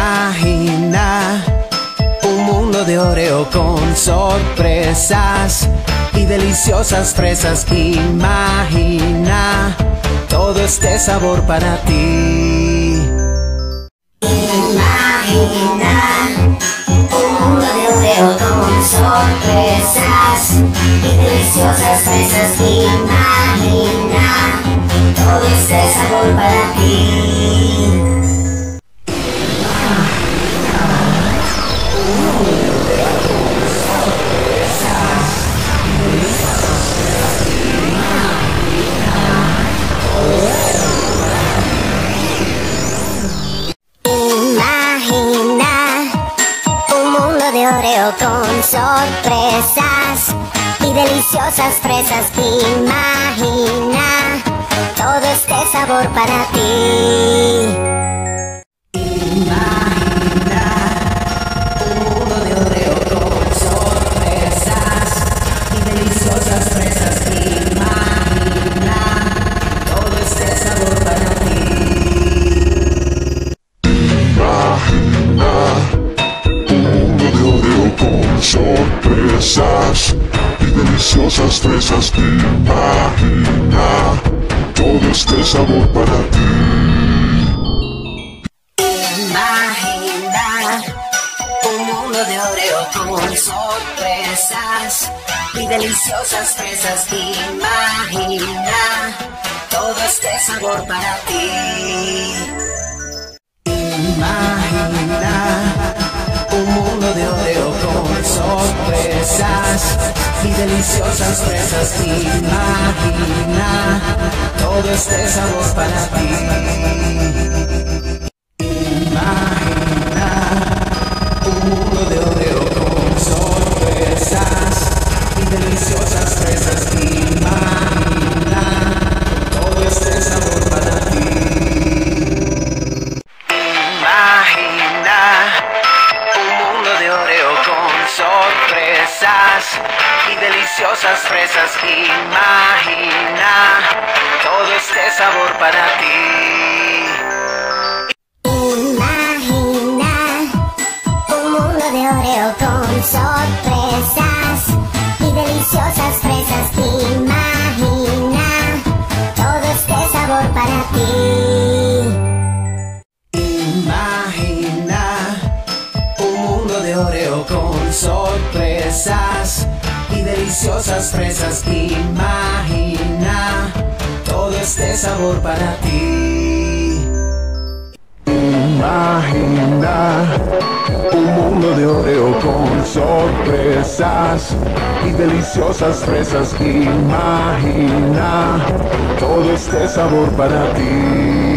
Imagina un mundo de Oreo con sorpresas y deliciosas fresas. Imagina todo este sabor para ti. Imagina un mundo de Oreo con sorpresas y deliciosas fresas. Imagina todo este sabor para ti. Oreo con sorpresas y deliciosas fresas. Imagina todo este sabor para ti. Imagina un mundo de Oreo con sorpresas y deliciosas fresas. Imagina todo este sabor para ti. Sorpresas y deliciosas fresas. Imagina todo este sabor para ti. Imagina un mundo de Oreo con sorpresas y deliciosas fresas. Imagina todo este sabor para ti. Imagina un mundo de Oreo con sorpresas y deliciosas fresas. Imagina todo este sabor para ti. Imagina un mundo de Oreo con sorpresas y deliciosas fresas. Imagina todo este sabor para ti. Imagina un mundo de Oreo con sorpresas y deliciosas fresas. Imagina todo este sabor para ti. Imagina un mundo de Oreo con sorpresas y deliciosas fresas. Imagina todo este sabor para ti. Imagina un mundo de Oreo con sorpresas y deliciosas fresas. Imagina todo este sabor para ti. Imagina un mundo de Oreo con sorpresas y deliciosas fresas. Imagina todo este sabor para ti.